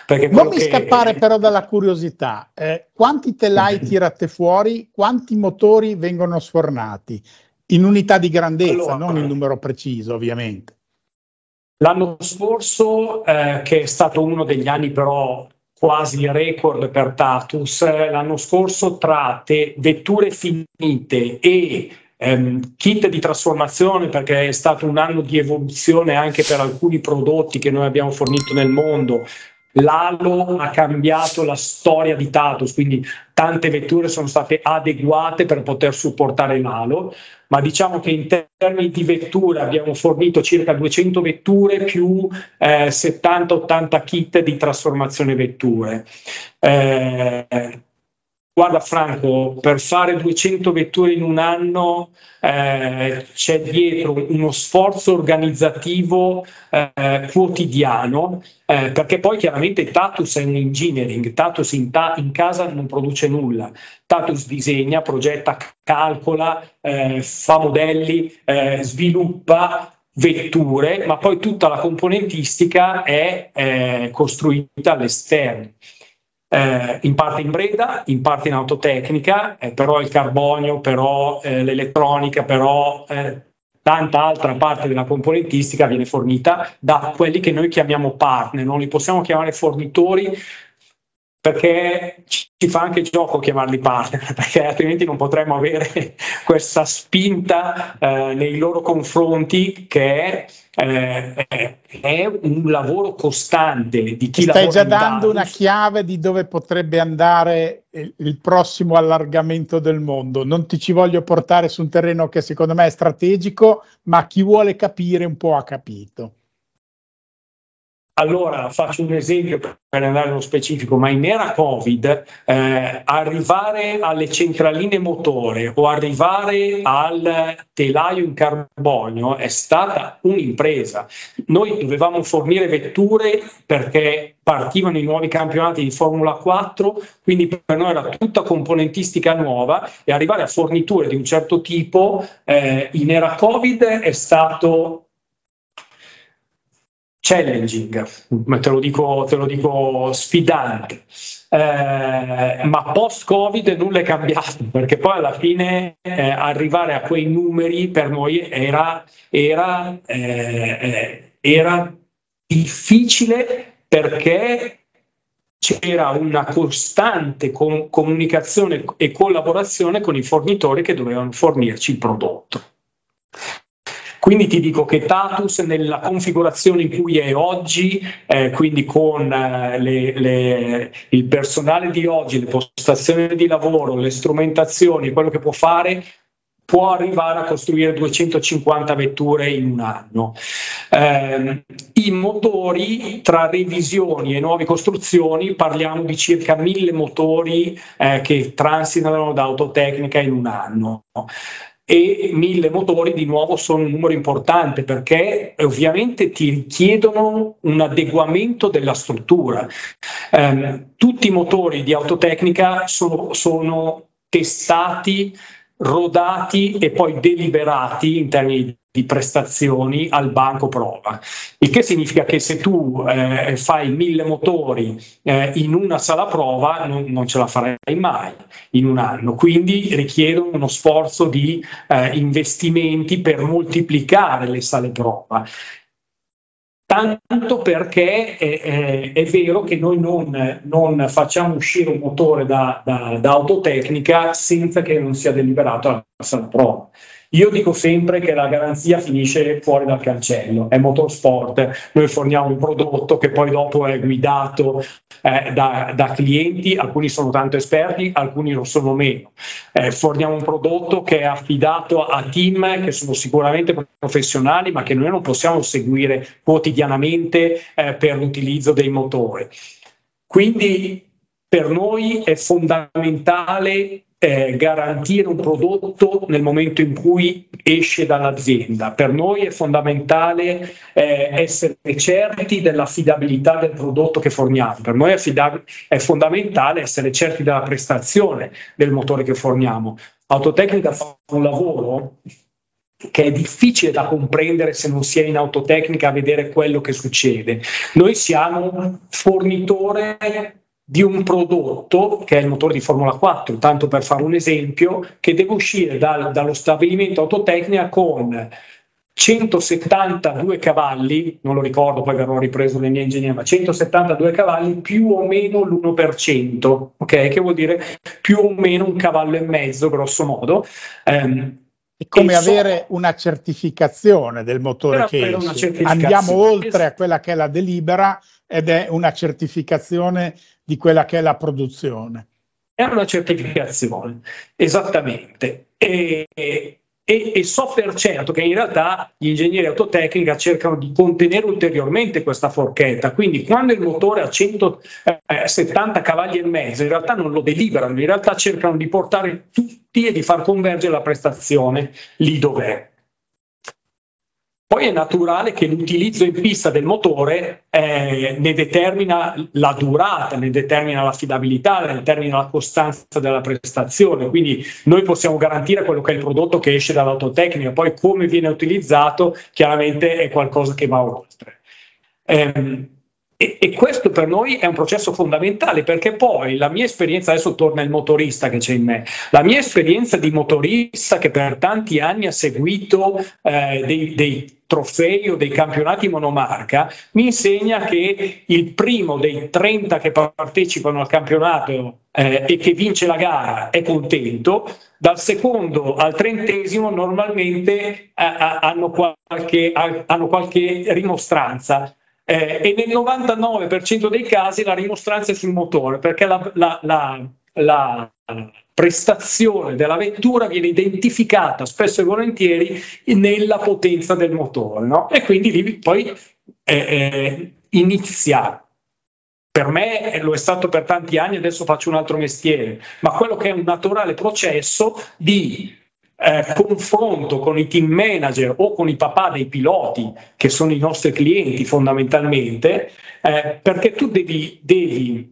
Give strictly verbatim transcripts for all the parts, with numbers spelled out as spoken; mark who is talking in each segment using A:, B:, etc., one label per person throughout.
A: Perché
B: non mi
A: che...
B: scappare però dalla curiosità, eh, quanti telai tirate fuori, quanti motori vengono sfornati? In unità di grandezza,
A: allora,
B: non il numero preciso ovviamente.
A: L'anno scorso, eh, che è stato uno degli anni però quasi record per Tatus, eh, l'anno scorso tra te, vetture finite e ehm, kit di trasformazione, perché è stato un anno di evoluzione anche per alcuni prodotti che noi abbiamo fornito nel mondo. L'Halo ha cambiato la storia di Tatus, quindi tante vetture sono state adeguate per poter supportare l'Halo, ma diciamo che in termini di vetture abbiamo fornito circa duecento vetture più eh, settanta ottanta kit di trasformazione vetture. Eh, Guarda Franco, per fare duecento vetture in un anno eh, c'è dietro uno sforzo organizzativo eh, quotidiano, eh, perché poi chiaramente Tatus è un engineering, Tatus in, ta- in casa non produce nulla, Tatus disegna, progetta, calcola, eh, fa modelli, eh, sviluppa vetture, ma poi tutta la componentistica è eh, costruita all'esterno. Eh, in parte in Breda, in parte in Autotecnica, eh, però il carbonio, però eh, l'elettronica, però eh, tanta altra parte della componentistica viene fornita da quelli che noi chiamiamo partner, non li possiamo chiamare fornitori perché ci fa anche gioco chiamarli partner, perché altrimenti non potremmo avere questa spinta eh, nei loro confronti che è, eh, è un lavoro costante di chi
B: Stai
A: lavora
B: già
A: in
B: dando
A: Tatus.
B: una chiave di dove potrebbe andare il, il prossimo allargamento del mondo. Non ti ci voglio portare su un terreno che secondo me è strategico, ma chi vuole capire un po' ha capito.
A: Allora, faccio un esempio per andare nello specifico, ma in era Covid eh, arrivare alle centraline motore o arrivare al telaio in carbonio è stata un'impresa. Noi dovevamo fornire vetture perché partivano i nuovi campionati di Formula quattro, quindi per noi era tutta componentistica nuova e arrivare a forniture di un certo tipo eh, in era Covid è stato challenging, te lo dico, te lo dico sfidante, eh, ma post-Covid nulla è cambiato, perché poi alla fine eh, arrivare a quei numeri per noi era, era, eh, era difficile perché c'era una costante com- comunicazione e collaborazione con i fornitori che dovevano fornirci il prodotto. Quindi ti dico che Tatus nella configurazione in cui è oggi, eh, quindi con eh, le, le, il personale di oggi, le postazioni di lavoro, le strumentazioni, quello che può fare, può arrivare a costruire duecentocinquanta vetture in un anno. Eh, I motori, tra revisioni e nuove costruzioni, parliamo di circa mille motori eh, che transitano da Autotecnica in un anno. E mille motori di nuovo sono un numero importante perché ovviamente ti richiedono un adeguamento della struttura. Eh, tutti i motori di Autotecnica sono, sono testati, rodati e poi deliberati in termini di prestazioni al banco prova, il che significa che se tu eh, fai mille motori eh, in una sala prova non, non ce la farai mai in un anno, quindi richiedono uno sforzo di eh, investimenti per moltiplicare le sale prova. Tanto perché è, è, è vero che noi non, non facciamo uscire un motore da, da, da Autotecnica senza che non sia deliberato alla sala prova. Io dico sempre che la garanzia finisce fuori dal cancello, è motorsport, noi forniamo un prodotto che poi dopo è guidato eh, da, da clienti, alcuni sono tanto esperti, alcuni lo sono meno. Eh, forniamo un prodotto che è affidato a team che sono sicuramente professionali, ma che noi non possiamo seguire quotidianamente eh, per l'utilizzo dei motori. Quindi per noi è fondamentale Eh, garantire un prodotto nel momento in cui esce dall'azienda. Per noi è fondamentale eh, essere certi dell'affidabilità del prodotto che forniamo. Per noi è, affidab- è fondamentale essere certi della prestazione del motore che forniamo. Autotecnica fa un lavoro che è difficile da comprendere se non si è in autotecnica a vedere quello che succede. Noi siamo fornitore di un prodotto che è il motore di Formula quattro, tanto per fare un esempio, che deve uscire dal, dallo stabilimento autotecnica con centosettantadue cavalli, non lo ricordo, poi verrò ripreso dai miei ingegneri, ma centosettantadue cavalli più o meno l'uno per cento, ok? Che vuol dire più o meno un cavallo e mezzo, grosso modo. Um,
B: È come avere so, una certificazione del motore che esce. Andiamo oltre a quella che è la delibera ed è una certificazione di quella che è la produzione.
A: È una certificazione, esattamente. E, e, e so per certo che in realtà gli ingegneri autotecnica cercano di contenere ulteriormente questa forchetta, quindi quando il motore ha centosettanta cavalli e mezzo in realtà non lo deliberano, in realtà cercano di portare tutti e di far convergere la prestazione lì dov'è. Poi è naturale che l'utilizzo in pista del motore eh, ne determina la durata, ne determina l'affidabilità, ne determina la costanza della prestazione, quindi noi possiamo garantire quello che è il prodotto che esce dall'autotecnica, poi come viene utilizzato chiaramente è qualcosa che va oltre. Eh, E, e questo per noi è un processo fondamentale, perché poi la mia esperienza, adesso torna il motorista che c'è in me, la mia esperienza di motorista che per tanti anni ha seguito eh, dei, dei trofei o dei campionati monomarca, mi insegna che il primo dei trenta che partecipano al campionato eh, e che vince la gara è contento, dal secondo al trentesimo normalmente eh, hanno, qualche, hanno qualche rimostranza. Eh, e nel novantanove per cento dei casi la rimostranza è sul motore, perché la, la, la, la prestazione della vettura viene identificata spesso e volentieri nella potenza del motore, no? E quindi lì poi eh, eh, inizia. Per me lo è stato per tanti anni, adesso faccio un altro mestiere, ma quello che è un naturale processo di Eh, confronto con i team manager o con i papà dei piloti, che sono i nostri clienti fondamentalmente, eh, perché tu devi, devi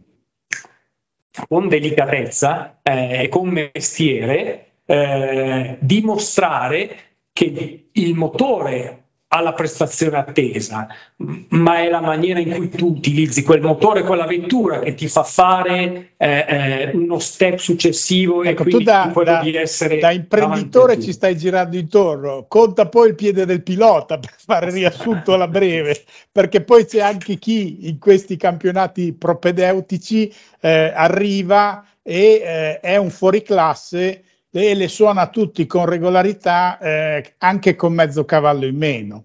A: con delicatezza e eh, con mestiere eh, dimostrare che il motore ha la prestazione attesa, ma è la maniera in cui tu utilizzi quel motore, quella vettura che ti fa fare eh, eh, uno step successivo.
B: Ecco,
A: e quindi
B: tu da,
A: quello
B: da,
A: di essere
B: da imprenditore ci stai girando intorno, conta poi il piede del pilota per fare il riassunto alla breve, perché poi c'è anche chi in questi campionati propedeutici eh, arriva e eh, è un fuoriclasse e le suona tutti con regolarità, eh, anche con mezzo cavallo in meno.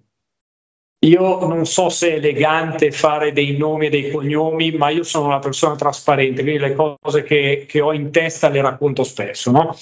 A: Io non so se è elegante fare dei nomi e dei cognomi, ma io sono una persona trasparente, quindi le cose che, che ho in testa le racconto spesso, no?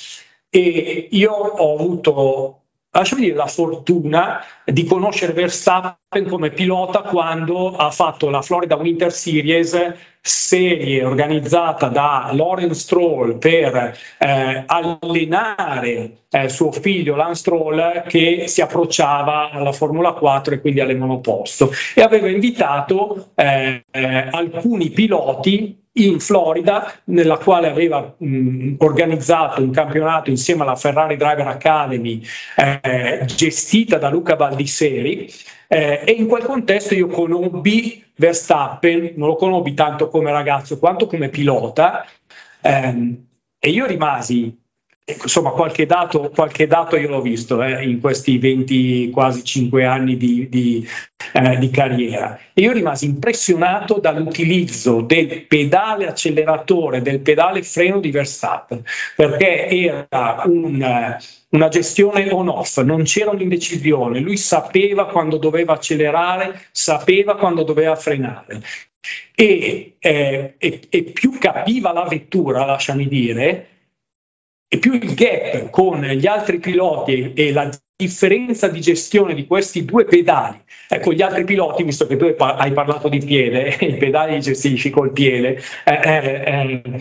A: E io ho avuto, lasciami dire, la fortuna di conoscere Verstappen come pilota quando ha fatto la Florida Winter Series, serie organizzata da Lawrence Stroll per eh, allenare eh, suo figlio Lance Stroll, che si approcciava alla Formula quattro e quindi alle monoposto, e aveva invitato eh, eh, alcuni piloti in Florida, nella quale aveva mh, organizzato un campionato insieme alla Ferrari Driver Academy eh, gestita da Luca Baldisseri, eh, e in quel contesto io conobbi Verstappen, non lo conobbi tanto come ragazzo quanto come pilota, ehm, e io rimasi, insomma qualche dato, qualche dato io l'ho visto eh, in questi venti, quasi cinque anni di, di, eh, di carriera, e io rimasi impressionato dall'utilizzo del pedale acceleratore, del pedale freno di Verstappen, perché era un... una gestione on-off, non c'era un'indecisione, lui sapeva quando doveva accelerare, sapeva quando doveva frenare, e, eh, e, e più capiva la vettura, lasciami dire, e più il gap con gli altri piloti e, e la differenza di gestione di questi due pedali. Ecco, gli altri piloti, visto che tu hai parlato di piede, i pedali li gestisci col piede, eh, eh, eh,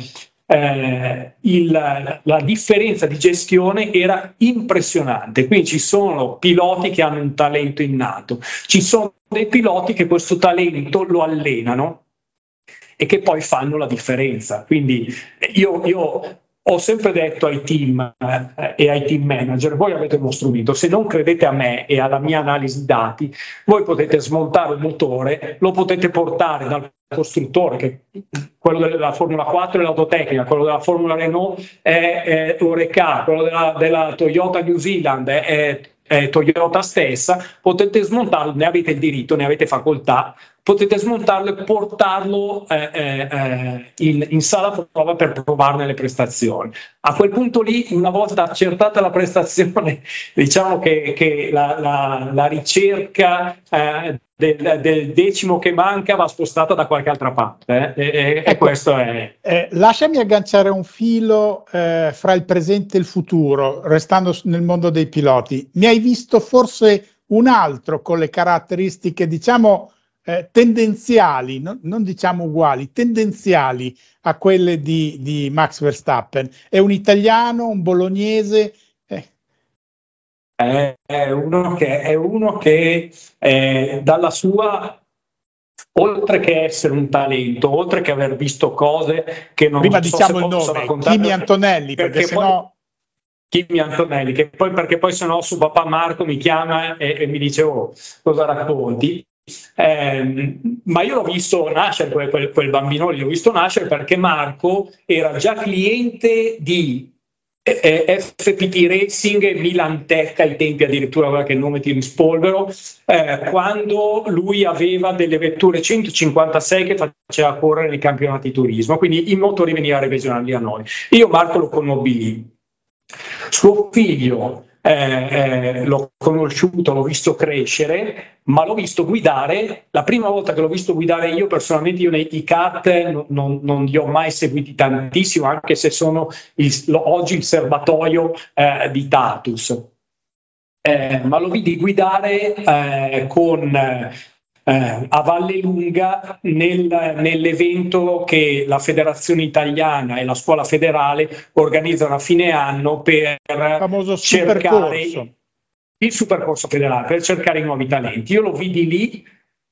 A: Eh, il, la differenza di gestione era impressionante. Quindi ci sono piloti che hanno un talento innato, ci sono dei piloti che questo talento lo allenano e che poi fanno la differenza. Quindi io, io ho sempre detto ai team eh, e ai team manager: voi avete uno strumento, se non credete a me e alla mia analisi dati, voi potete smontare il motore, lo potete portare dal costruttore, che quello della Formula quattro è l'autotecnica, quello della Formula Renault è, è Oreca, quello della, della Toyota New Zealand è, è Toyota stessa, potete smontarlo, ne avete il diritto, ne avete facoltà, potete smontarlo e portarlo eh, eh, in, in sala prova per provarne le prestazioni. A quel punto lì, una volta accertata la prestazione, diciamo che, che la, la, la ricerca eh, del, del decimo che manca va spostata da qualche altra parte. Eh? E, e, ecco, e questo è...
B: Eh, lasciami agganciare un filo eh, fra il presente e il futuro, restando nel mondo dei piloti. Mi hai visto forse un altro con le caratteristiche, diciamo, Eh, tendenziali, no? Non diciamo uguali, tendenziali a quelle di, di Max Verstappen. È un italiano, un bolognese? Eh.
A: È, è uno che, è uno che eh, dalla sua, oltre che essere un talento, oltre che aver visto cose che non
B: Prima
A: so
B: diciamo
A: se
B: il
A: posso
B: nome,
A: raccontare,
B: Kimi Antonelli, perché, perché sennò... Poi...
A: Kimi Antonelli, che poi, perché poi se no su papà Marco mi chiama e, e mi dice: oh, cosa racconti? Eh, ma io l'ho visto nascere, quel, quel, quel bambino lì l'ho visto nascere perché Marco era già cliente di eh, F P T Racing e Milan Tech ai tempi, addirittura, guarda che il nome ti rispolvero, eh, quando lui aveva delle vetture centocinquantasei che faceva correre nei campionati di turismo, quindi i motori veniva a revisionarli a noi. Io Marco lo conobbi lì. Suo figlio eh, eh, l'ho conosciuto, l'ho visto crescere, ma l'ho visto guidare. La prima volta che l'ho visto guidare io personalmente, io nei kart non, non, non li ho mai seguiti tantissimo, anche se sono il, oggi il serbatoio eh, di Tatus, eh, ma lo vidi guidare eh, con eh, a Vallelunga nel, nell'evento che la Federazione Italiana e la Scuola Federale organizzano a fine anno per
B: famoso
A: cercare
B: supercorso.
A: il supercorso federale, per cercare i nuovi talenti. Io lo vidi lì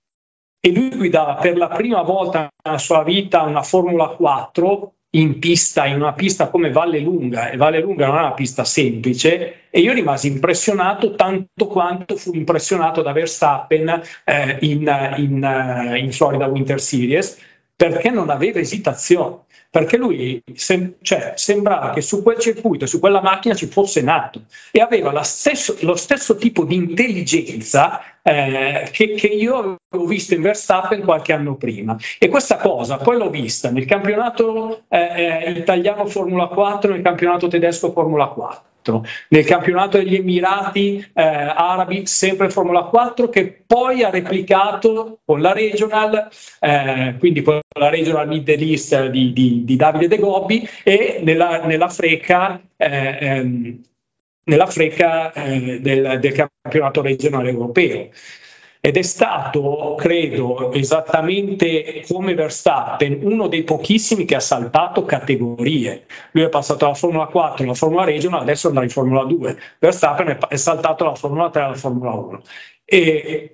A: e lui guidava per la prima volta nella sua vita una Formula quattro in pista, in una pista come Vallelunga, e Vallelunga non è una pista semplice, e io rimasi impressionato tanto quanto fu impressionato da Verstappen eh, in, in, in Florida Winter Series, perché non aveva esitazione, perché lui sem- cioè, sembrava che su quel circuito, su quella macchina ci fosse nato, e aveva la stesso, lo stesso tipo di intelligenza eh, che, che io avevo visto in Verstappen qualche anno prima. E questa cosa poi l'ho vista nel campionato eh, italiano Formula quattro, nel campionato tedesco Formula quattro, nel campionato degli Emirati eh, Arabi sempre Formula quattro, che poi ha replicato con la Regional, eh, quindi con la Regional Middle East di, di, di Davide De Gobbi, e nella, nella Freca eh, ehm, nella Freca eh, del, del campionato regionale europeo. Ed è stato, credo, esattamente come Verstappen, uno dei pochissimi che ha saltato categorie. Lui è passato alla Formula quattro, alla Formula Regional, adesso andrà in Formula due. Verstappen è, è saltato alla Formula tre, alla Formula uno. E,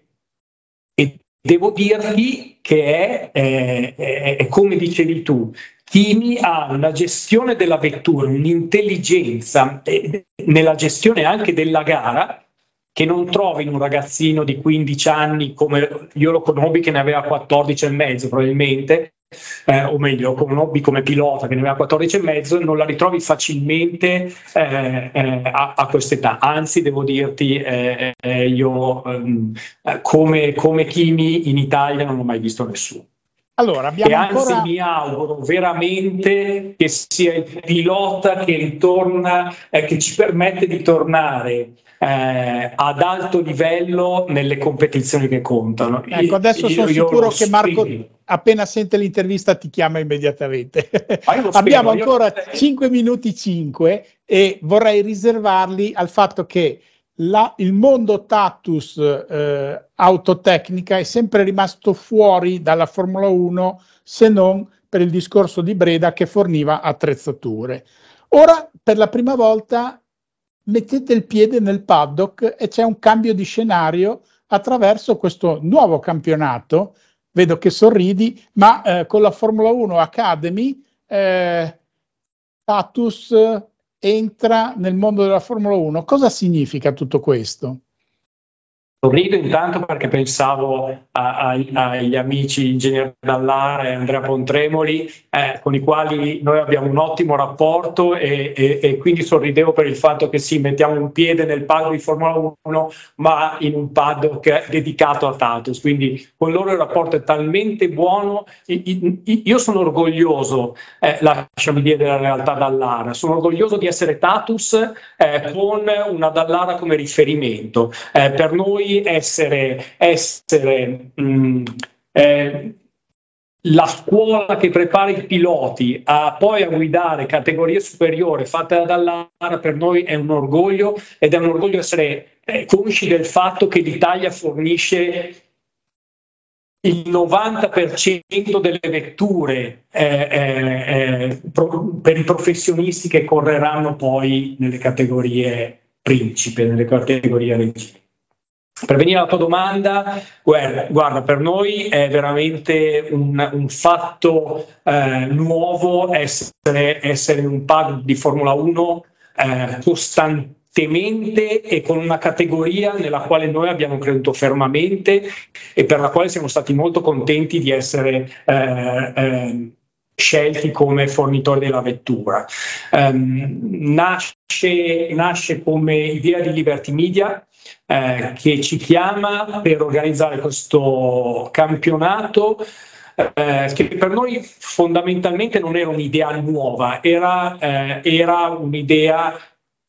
A: e devo dirti che è, è, è, è come dicevi tu, Kimi ha una gestione della vettura, un'intelligenza eh, nella gestione anche della gara, che non trovi in un ragazzino di quindici anni, come io lo conobbi che ne aveva quattordici e mezzo probabilmente, eh, o meglio, conobbi come pilota che ne aveva quattordici e mezzo, non la ritrovi facilmente eh, eh, a, a quest'età. Anzi, devo dirti, eh, eh, io eh, come, come Kimi in Italia non ho mai visto nessuno.
B: Allora, abbiamo
A: e anzi
B: ancora...
A: mi auguro veramente che sia il pilota che ritorna, eh, che ci permette di tornare eh, ad alto livello nelle competizioni che contano.
B: Ecco, adesso io, sono io sicuro che Marco spero. Appena sente l'intervista ti chiama immediatamente. Abbiamo ancora io... cinque minuti cinque e vorrei riservarli al fatto che La, il mondo Tatus eh, autotecnica è sempre rimasto fuori dalla Formula uno, se non per il discorso di Breda che forniva attrezzature. Ora, per la prima volta, mettete il piede nel paddock e c'è un cambio di scenario attraverso questo nuovo campionato. Vedo che sorridi, ma eh, con la Formula uno Academy eh, Tatus entra nel mondo della Formula uno. Cosa significa tutto questo?
A: Sorrido intanto perché pensavo a, a, agli amici Ingegnere Dallara e Andrea Pontremoli, eh, con i quali noi abbiamo un ottimo rapporto e, e, e quindi sorridevo per il fatto che sì, mettiamo un piede nel paddock di Formula uno, ma in un paddock dedicato a Tatus, quindi con loro il rapporto è talmente buono. Io sono orgoglioso, eh, lasciami dire della realtà Dallara, sono orgoglioso di essere Tatus eh, con una Dallara come riferimento. Eh, per noi essere, essere mh, eh, la scuola che prepara i piloti a poi a guidare categorie superiori fatte da Dallara, per noi è un orgoglio, ed è un orgoglio essere eh, consci del fatto che l'Italia fornisce il novanta per cento delle vetture eh, eh, pro, per i professionisti che correranno poi nelle categorie principe, nelle categorie regine. Per venire alla tua domanda, guarda, guarda per noi è veramente un, un fatto eh, nuovo essere, essere in un paddock di Formula uno eh, costantemente e con una categoria nella quale noi abbiamo creduto fermamente e per la quale siamo stati molto contenti di essere eh, eh, scelti come fornitori della vettura. Um, nasce, nasce come idea di Liberty Media, Eh, che ci chiama per organizzare questo campionato eh, che per noi fondamentalmente non era un'idea nuova, era, eh, era un'idea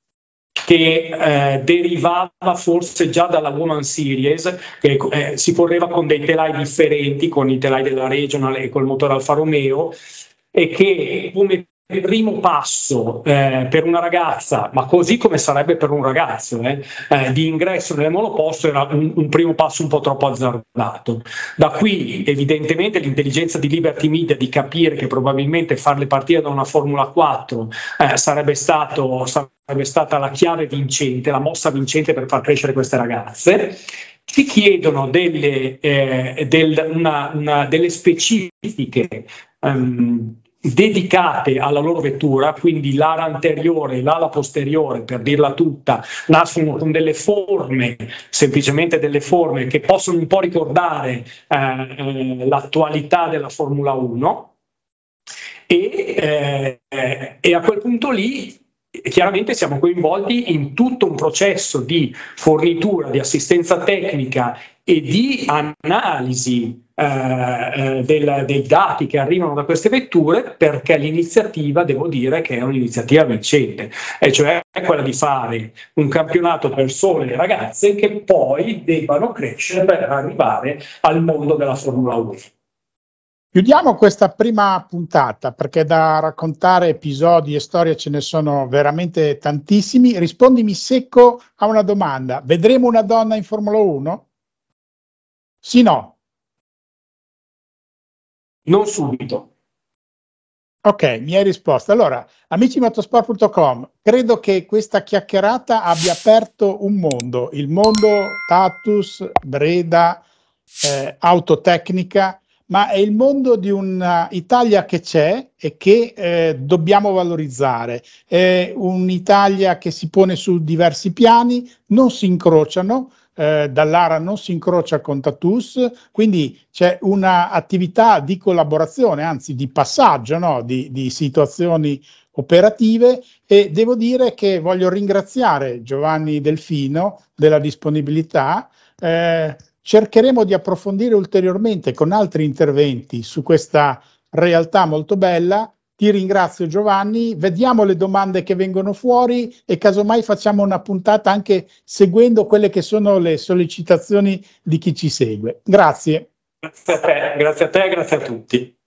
A: che eh, derivava forse già dalla Woman Series, che eh, si correva con dei telai differenti, con i telai della Regional e col motore Alfa Romeo, e che come primo passo eh, per una ragazza, ma così come sarebbe per un ragazzo, eh, eh, di ingresso nel monoposto era un, un primo passo un po' troppo azzardato. Da qui evidentemente l'intelligenza di Liberty Media di capire che probabilmente farle partire da una Formula quattro eh, sarebbe, stato, sarebbe stata la chiave vincente, la mossa vincente per far crescere queste ragazze. Ci chiedono delle, eh, del, una, una, delle specifiche um, dedicate alla loro vettura, quindi l'ala anteriore e l'ala posteriore, per dirla tutta, nascono con delle forme, semplicemente delle forme che possono un po' ricordare eh, l'attualità della Formula uno e, eh, e a quel punto lì chiaramente siamo coinvolti in tutto un processo di fornitura, di assistenza tecnica e di analisi eh, del, dei dati che arrivano da queste vetture, perché l'iniziativa, devo dire che è un'iniziativa vincente, e cioè quella di fare un campionato per sole ragazze che poi debbano crescere per arrivare al mondo della Formula uno.
B: Chiudiamo questa prima puntata perché da raccontare episodi e storie ce ne sono veramente tantissimi. Rispondimi secco a una domanda: vedremo una donna in Formula uno? Sì, no?
A: Non subito.
B: Ok, mi hai risposto. Allora, amici motorsport punto com, credo che questa chiacchierata abbia aperto un mondo, il mondo Tatus, Breda, eh, autotecnica, ma è il mondo di un'Italia che c'è e che eh, dobbiamo valorizzare. È un'Italia che si pone su diversi piani, non si incrociano, eh, Dallara non si incrocia con Tatus, quindi c'è un'attività di collaborazione, anzi di passaggio, no? di, di situazioni operative, e devo dire che voglio ringraziare Giovanni Delfino della disponibilità. Eh, Cercheremo di approfondire ulteriormente con altri interventi su questa realtà molto bella. Ti ringrazio Giovanni, vediamo le domande che vengono fuori e casomai facciamo una puntata anche seguendo quelle che sono le sollecitazioni di chi ci segue. Grazie.
A: Grazie a te, grazie a te e grazie a tutti.